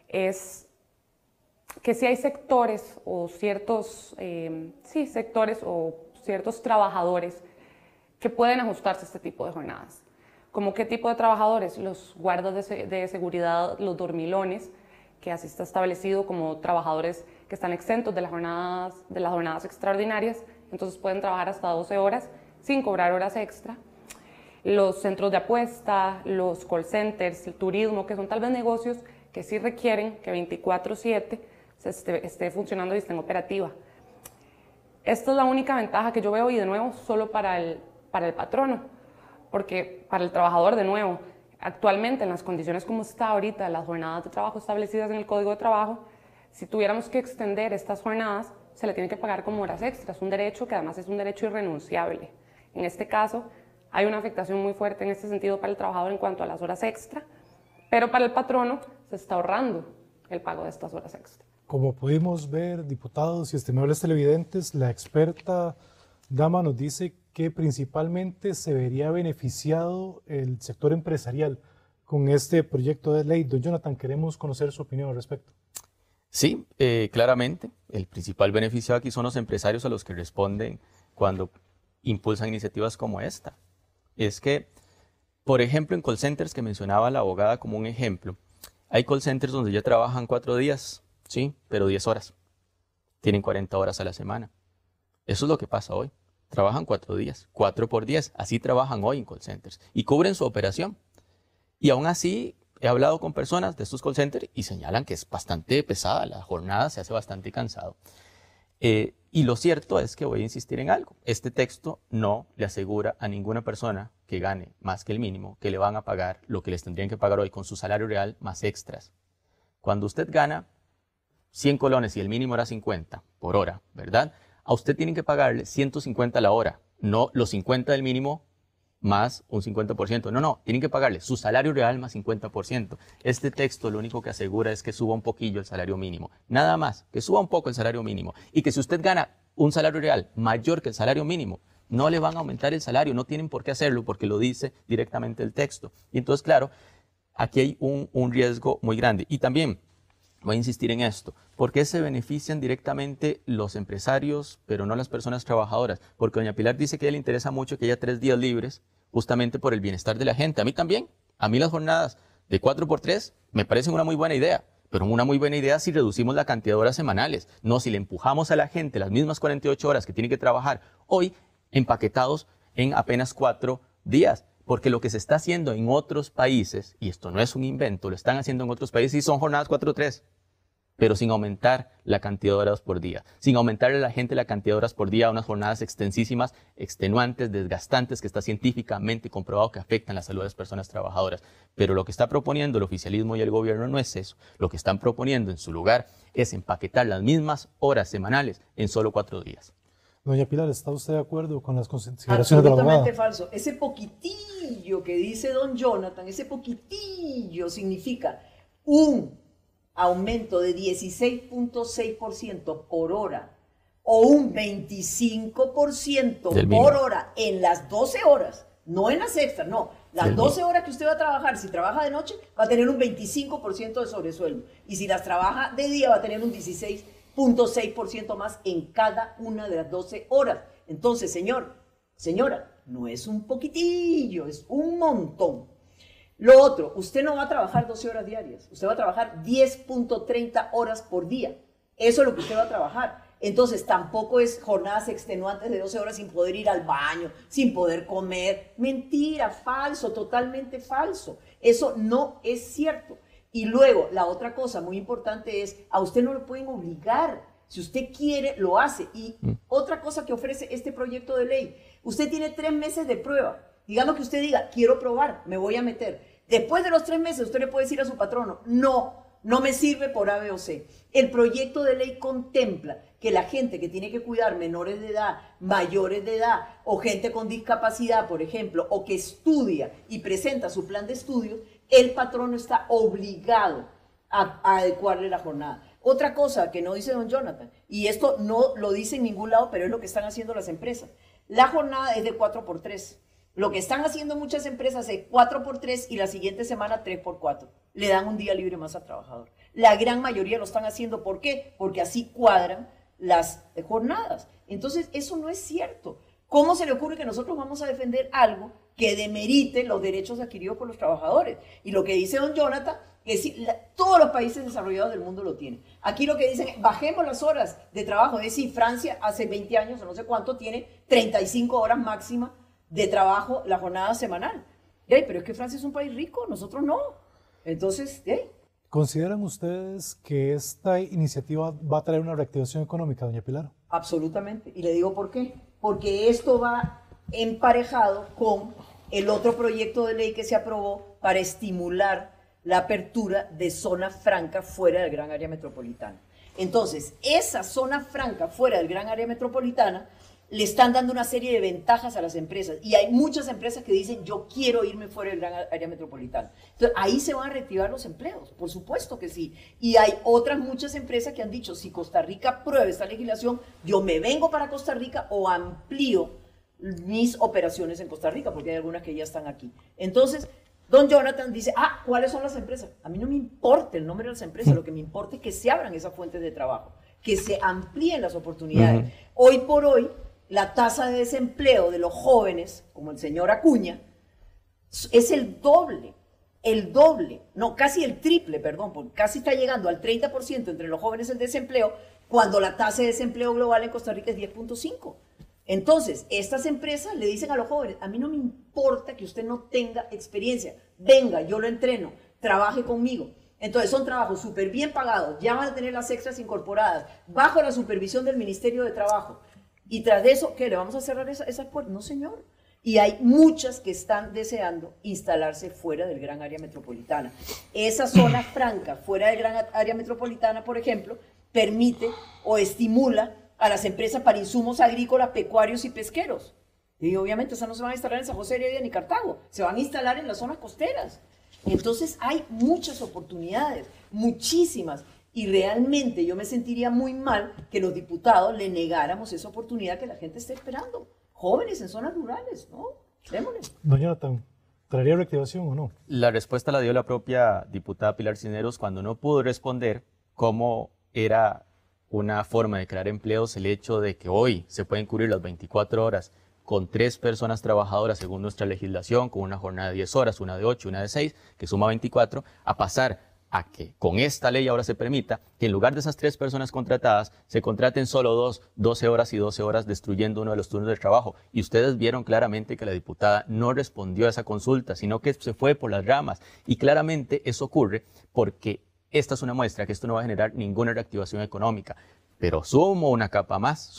Speaker 7: es que si hay sectores o ciertos sectores o ciertos trabajadores que pueden ajustarse a este tipo de jornadas. ¿Cómo qué tipo de trabajadores? Los guardas de seguridad, los dormilones, que así está establecido como trabajadores que están exentos de las jornadas extraordinarias, entonces pueden trabajar hasta 12 horas sin cobrar horas extra. Los centros de apuesta, los call centers, el turismo, que son tal vez negocios que sí requieren que 24/7 esté funcionando y esté en operativa. Esta es la única ventaja que yo veo, y de nuevo solo para el patrono, porque para el trabajador, de nuevo, actualmente en las condiciones como está ahorita, las jornadas de trabajo establecidas en el Código de Trabajo, si tuviéramos que extender estas jornadas, se le tiene que pagar como horas extras, un derecho que además es un derecho irrenunciable. En este caso, hay una afectación muy fuerte en este sentido para el trabajador en cuanto a las horas extra, pero para el patrono se está ahorrando el pago de estas horas extra.
Speaker 1: Como pudimos ver, diputados y estimables televidentes, la experta Dama nos dice que principalmente se vería beneficiado el sector empresarial con este proyecto de ley. Don Jonathan, queremos conocer su opinión al respecto.
Speaker 3: Sí, claramente, el principal beneficiado aquí son los empresarios a los que responden cuando impulsan iniciativas como esta. Es que, por ejemplo, en call centers que mencionaba la abogada como un ejemplo, hay call centers donde ya trabajan 4 días, sí, pero 10 horas. Tienen 40 horas a la semana. Eso es lo que pasa hoy. Trabajan 4 días, 4 por 10, así trabajan hoy en call centers y cubren su operación. Y aún así, he hablado con personas de estos call centers y señalan que es bastante pesada, la jornada se hace bastante cansado. Y lo cierto es que voy a insistir en algo. Este texto no le asegura a ninguna persona que gane más que el mínimo que le van a pagar lo que les tendrían que pagar hoy con su salario real más extras. Cuando usted gana 100 colones y el mínimo era 50 por hora, ¿verdad? A usted tienen que pagarle 150 la hora, no los 50 del mínimo más un 50%. No, tienen que pagarle su salario real más 50%. Este texto lo único que asegura es que suba un poquillo el salario mínimo. Nada más, que suba un poco el salario mínimo. Y que si usted gana un salario real mayor que el salario mínimo, no le van a aumentar el salario, no tienen por qué hacerlo porque lo dice directamente el texto. Y entonces, claro, aquí hay un riesgo muy grande. Y también voy a insistir en esto. ¿Por qué se benefician directamente los empresarios, pero no las personas trabajadoras? Porque doña Pilar dice que a ella le interesa mucho que haya 3 días libres, justamente por el bienestar de la gente. A mí también. A mí las jornadas de 4x3 me parecen una muy buena idea. Pero una muy buena idea si reducimos la cantidad de horas semanales. No si le empujamos a la gente las mismas 48 horas que tiene que trabajar hoy, empaquetados en apenas 4 días. Porque lo que se está haciendo en otros países, y esto no es un invento, lo están haciendo en otros países y son jornadas 4-3, pero sin aumentar la cantidad de horas por día, sin aumentarle a la gente la cantidad de horas por día a unas jornadas extensísimas, extenuantes, desgastantes, que está científicamente comprobado que afectan la salud de las personas trabajadoras. Pero lo que está proponiendo el oficialismo y el gobierno no es eso. Lo que están proponiendo en su lugar es empaquetar las mismas horas semanales en solo 4 días.
Speaker 1: Doña Pilar, ¿está usted de acuerdo con las consideraciones de la abogada?
Speaker 2: Absolutamente falso. Ese poquitillo que dice don Jonathan, ese poquitillo significa un aumento de 16.6% por hora o un 25% por hora en las 12 horas, no en las extras, no. Las 12 horas que usted va a trabajar, si trabaja de noche, va a tener un 25% de sobresueldo. Y si las trabaja de día, va a tener un 16.6% más en cada una de las 12 horas. Entonces, señora, no es un poquitillo, es un montón. Lo otro, usted no va a trabajar 12 horas diarias, usted va a trabajar 10.30 horas por día. Eso es lo que usted va a trabajar. Entonces, tampoco es jornadas extenuantes de 12 horas sin poder ir al baño, sin poder comer. Mentira, falso, totalmente falso. Eso no es cierto. Y luego, la otra cosa muy importante es, a usted no lo pueden obligar. Si usted quiere, lo hace. Y otra cosa que ofrece este proyecto de ley, usted tiene 3 meses de prueba. Digamos que usted diga, quiero probar, me voy a meter. Después de los 3 meses, usted le puede decir a su patrono, no me sirve por A, B o C. El proyecto de ley contempla que la gente que tiene que cuidar menores de edad, mayores de edad o gente con discapacidad, por ejemplo, o que estudia y presenta su plan de estudios, el patrono está obligado a adecuarle la jornada. Otra cosa que no dice don Jonathan, y esto no lo dice en ningún lado, pero es lo que están haciendo las empresas. La jornada es de 4x3. Lo que están haciendo muchas empresas es 4x3 y la siguiente semana 3x4. Le dan un día libre más al trabajador. La gran mayoría lo están haciendo. ¿Por qué? Porque así cuadran las jornadas. Entonces, eso no es cierto. ¿Cómo se le ocurre que nosotros vamos a defender algo que demerite los derechos adquiridos por los trabajadores? Y lo que dice don Jonathan, que sí, todos los países desarrollados del mundo lo tienen. Aquí lo que dicen es, bajemos las horas de trabajo. Es decir, Francia hace 20 años o no sé cuánto tiene 35 horas máximas de trabajo la jornada semanal. Pero es que Francia es un país rico, nosotros no. Entonces,
Speaker 1: ¿consideran ustedes que esta iniciativa va a traer una reactivación económica, doña Pilar?
Speaker 2: absolutamente. Y le digo por qué. Porque esto va emparejado con el otro proyecto de ley que se aprobó para estimular la apertura de zona franca fuera del gran área metropolitana. Entonces, esa zona franca fuera del gran área metropolitana le están dando una serie de ventajas a las empresas. Y hay muchas empresas que dicen, yo quiero irme fuera del gran área metropolitana. Entonces, ahí se van a reactivar los empleos, por supuesto que sí. Y hay otras muchas empresas que han dicho, si Costa Rica aprueba esta legislación, yo me vengo para Costa Rica o amplío mis operaciones en Costa Rica, porque hay algunas que ya están aquí. Entonces, don Jonathan dice, ¿cuáles son las empresas? A mí no me importa el nombre de las empresas, lo que me importa es que se abran esas fuentes de trabajo, que se amplíen las oportunidades. Hoy por hoy, la tasa de desempleo de los jóvenes, como el señor Acuña, es el doble, no, casi el triple, perdón, porque casi está llegando al 30% entre los jóvenes el desempleo, cuando la tasa de desempleo global en Costa Rica es 10.5%. Entonces, estas empresas le dicen a los jóvenes, a mí no me importa que usted no tenga experiencia, venga, yo lo entreno, trabaje conmigo. Entonces, son trabajos súper bien pagados, ya van a tener las extras incorporadas, bajo la supervisión del Ministerio de Trabajo. Y tras de eso, ¿qué? ¿Le vamos a cerrar esas puertas? No, señor. Y hay muchas que están deseando instalarse fuera del gran área metropolitana. Esa zona franca fuera del gran área metropolitana, por ejemplo, permite o estimula a las empresas para insumos agrícolas, pecuarios y pesqueros. Y obviamente esas no se van a instalar en San José de Heredia ni Cartago, se van a instalar en las zonas costeras. Entonces hay muchas oportunidades, muchísimas. Y realmente yo me sentiría muy mal que los diputados le negáramos esa oportunidad que la gente está esperando. Jóvenes en zonas rurales, ¿no? Démosle.
Speaker 1: Doña Jonathan, ¿traería reactivación o no?
Speaker 3: La respuesta la dio la propia diputada Pilar Cisneros cuando no pudo responder cómo era una forma de crear empleos el hecho de que hoy se pueden cubrir las 24 horas con 3 personas trabajadoras según nuestra legislación, con una jornada de 10 horas, una de 8, una de 6, que suma 24, a pasar a que con esta ley ahora se permita que en lugar de esas 3 personas contratadas se contraten solo 2, 12 horas y 12 horas destruyendo uno de los turnos de trabajo. Y ustedes vieron claramente que la diputada no respondió a esa consulta, sino que se fue por las ramas. Y claramente eso ocurre porque esta es una muestra que esto no va a generar ninguna reactivación económica. Pero sumo una capa más.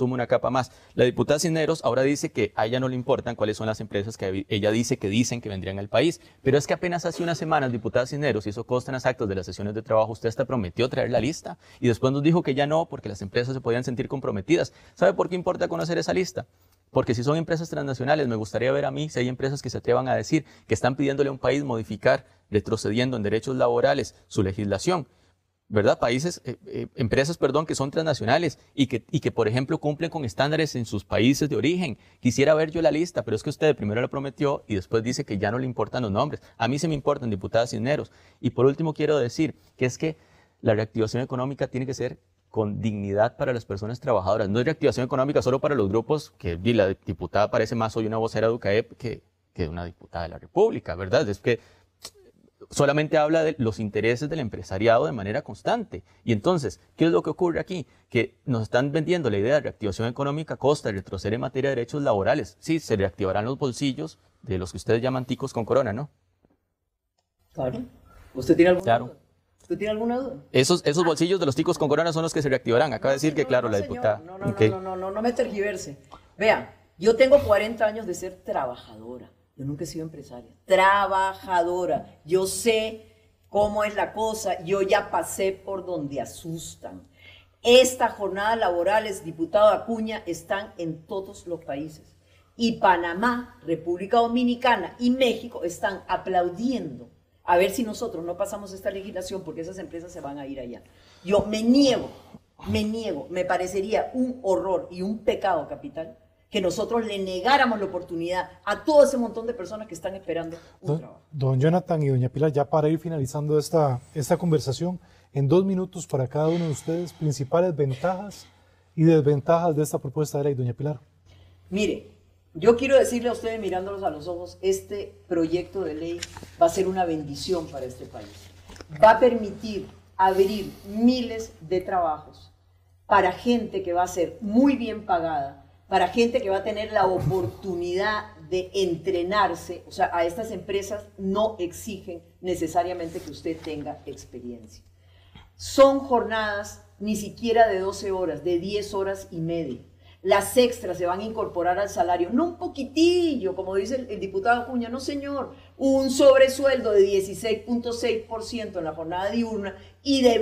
Speaker 3: La diputada Cisneros ahora dice que a ella no le importan cuáles son las empresas que ella dice que dicen que vendrían al país. Pero es que apenas hace unas semanas, diputada Cisneros, y eso consta en los actos de las sesiones de trabajo, usted hasta prometió traer la lista. Y después nos dijo que ya no, porque las empresas se podían sentir comprometidas. ¿Sabe por qué importa conocer esa lista? Porque si son empresas transnacionales, me gustaría ver a mí si hay empresas que se atrevan a decir que están pidiéndole a un país modificar, retrocediendo en derechos laborales, su legislación. ¿Verdad? Empresas que son transnacionales y que, por ejemplo, cumplen con estándares en sus países de origen. Quisiera ver yo la lista, pero es que usted primero la prometió y después dice que ya no le importan los nombres. A mí sí me importan, diputada Cisneros. Y por último quiero decir que es que la reactivación económica tiene que ser con dignidad para las personas trabajadoras. No es reactivación económica solo para los grupos, que la diputada parece más hoy una vocera de UCAEP que una diputada de la República, ¿verdad? Es que solamente habla de los intereses del empresariado de manera constante. Y entonces, ¿qué es lo que ocurre aquí? Que nos están vendiendo la idea de reactivación económica a costa de retroceder en materia de derechos laborales. Sí, se reactivarán los bolsillos de los que ustedes llaman ticos con corona, ¿no?
Speaker 2: Claro. ¿Usted tiene alguna
Speaker 3: Claro.
Speaker 2: duda? ¿Usted tiene alguna duda?
Speaker 3: Esos bolsillos de los ticos con corona son los que se reactivarán. Acaba de decir que, claro, la diputada.
Speaker 2: No me tergiverse. Vean, yo tengo 40 años de ser trabajadora. Yo nunca he sido empresaria. Trabajadora. Yo sé cómo es la cosa. Yo ya pasé por donde asustan. Estas jornadas laborales, diputado Acuña, están en todos los países. Y Panamá, República Dominicana y México están aplaudiendo a ver si nosotros no pasamos esta legislación porque esas empresas se van a ir allá. Yo me niego, me parecería un horror y un pecado capital que nosotros le negáramos la oportunidad a todo ese montón de personas que están esperando un trabajo.
Speaker 1: Don Jonathan y doña Pilar, ya para ir finalizando esta conversación, en 2 minutos para cada uno de ustedes, principales ventajas y desventajas de esta propuesta de ley, doña Pilar.
Speaker 2: Mire, yo quiero decirle a ustedes, mirándolos a los ojos, este proyecto de ley va a ser una bendición para este país. Va a permitir abrir miles de trabajos para gente que va a ser muy bien pagada, para gente que va a tener la oportunidad de entrenarse. O sea, a estas empresas no exigen necesariamente que usted tenga experiencia. Son jornadas ni siquiera de 12 horas, de 10 horas y media. Las extras se van a incorporar al salario, no un poquitillo, como dice el diputado Acuña, no señor, un sobresueldo de 16.6% en la jornada diurna y de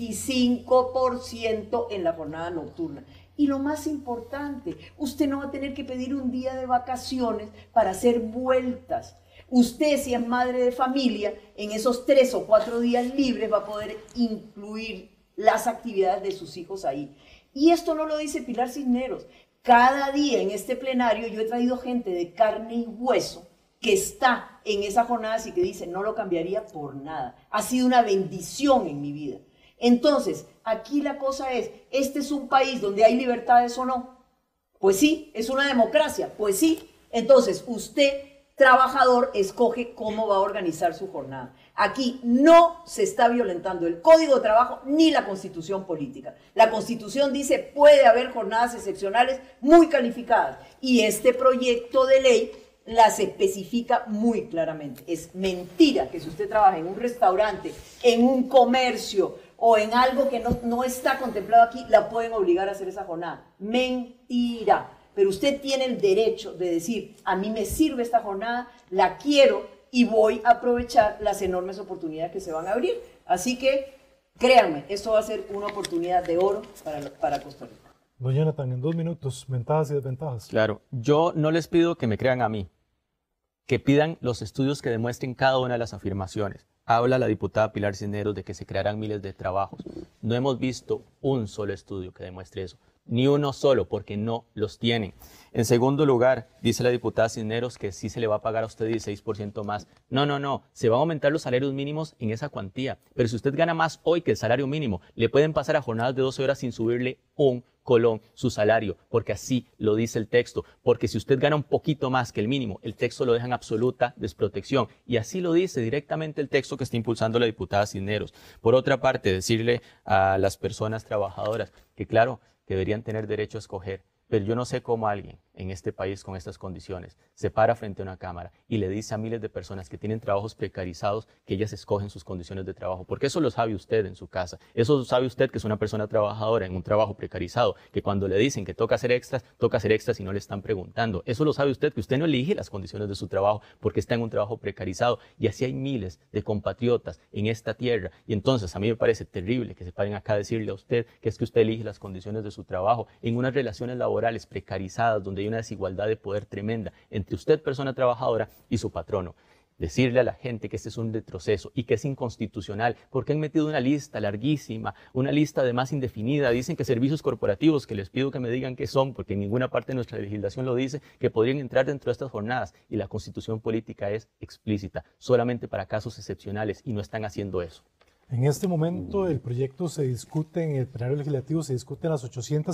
Speaker 2: 25% en la jornada nocturna. Y lo más importante, usted no va a tener que pedir un día de vacaciones para hacer vueltas. Usted, si es madre de familia, en esos 3 o 4 días libres va a poder incluir las actividades de sus hijos ahí. Y esto no lo dice Pilar Cisneros. Cada día en este plenario yo he traído gente de carne y hueso que está en esa jornada y que dice, no lo cambiaría por nada. Ha sido una bendición en mi vida. Entonces, aquí la cosa es, ¿este es un país donde hay libertades o no? Pues sí. ¿Es una democracia? Pues sí. Entonces, usted, trabajador, escoge cómo va a organizar su jornada. Aquí no se está violentando el Código de Trabajo ni la Constitución Política. La Constitución dice puede haber jornadas excepcionales muy calificadas y este proyecto de ley las especifica muy claramente. Es mentira que si usted trabaja en un restaurante, en un comercio o en algo que no está contemplado aquí, la pueden obligar a hacer esa jornada. Mentira. Pero usted tiene el derecho de decir, a mí me sirve esta jornada, la quiero y voy a aprovechar las enormes oportunidades que se van a abrir. Así que, créanme, esto va a ser una oportunidad de oro para Costa Rica.
Speaker 1: Don Jonathan, en 2 minutos, ventajas y desventajas.
Speaker 3: Claro, yo no les pido que me crean a mí, que pidan los estudios que demuestren cada una de las afirmaciones. Habla la diputada Pilar Cisneros de que se crearán miles de trabajos. No hemos visto un solo estudio que demuestre eso. Ni uno solo, porque no los tienen. En segundo lugar, dice la diputada Cisneros que sí se le va a pagar a usted 16% más. No, se van a aumentar los salarios mínimos en esa cuantía. Pero si usted gana más hoy que el salario mínimo, le pueden pasar a jornadas de 12 horas sin subirle un colón su salario, porque así lo dice el texto. Porque si usted gana un poquito más que el mínimo, el texto lo deja en absoluta desprotección. Y así lo dice directamente el texto que está impulsando la diputada Cisneros. Por otra parte, decirle a las personas trabajadoras que claro, que deberían tener derecho a escoger, pero yo no sé cómo alguien en este país con estas condiciones se para frente a una cámara y le dice a miles de personas que tienen trabajos precarizados que ellas escogen sus condiciones de trabajo, porque eso lo sabe usted en su casa, eso lo sabe usted que es una persona trabajadora en un trabajo precarizado, que cuando le dicen que toca hacer extras y no le están preguntando, eso lo sabe usted, que usted no elige las condiciones de su trabajo porque está en un trabajo precarizado, y así hay miles de compatriotas en esta tierra. Y entonces a mí me parece terrible que se paren acá a decirle a usted que es que usted elige las condiciones de su trabajo en unas relaciones laborales precarizadas donde hay una desigualdad de poder tremenda entre usted, persona trabajadora, y su patrono. Decirle a la gente que este es un retroceso y que es inconstitucional porque han metido una lista larguísima, una lista además indefinida. Dicen que servicios corporativos, que les pido que me digan qué son, porque en ninguna parte de nuestra legislación lo dice, que podrían entrar dentro de estas jornadas, y la Constitución Política es explícita, solamente para casos excepcionales, y no están haciendo eso.
Speaker 1: En este momento el proyecto se discute en el plenario legislativo, se discuten las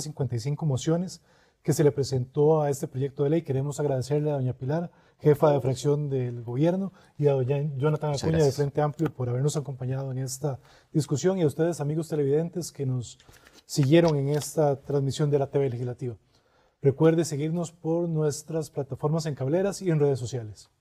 Speaker 1: 855 mociones que se le presentó a este proyecto de ley. Queremos agradecerle a doña Pilar, jefa de fracción del gobierno, y a doña Jonathan Acuña de Frente Amplio por habernos acompañado en esta discusión, y a ustedes, amigos televidentes, que nos siguieron en esta transmisión de la TV Legislativa. Recuerde seguirnos por nuestras plataformas en cableras y en redes sociales.